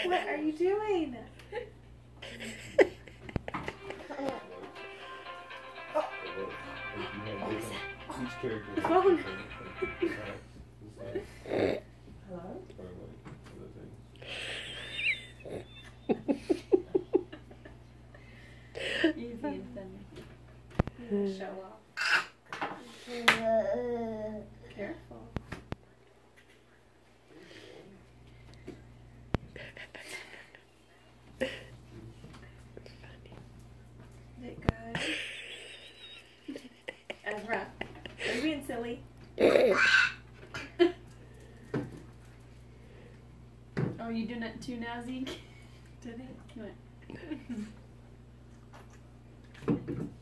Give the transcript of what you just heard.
What are you doing? Each character. Phone. Hello? Easy and funny. Show off. Careful. Is it good? Ezra, are you being silly? Oh, you doing it too now, Zeke? Did he? You went.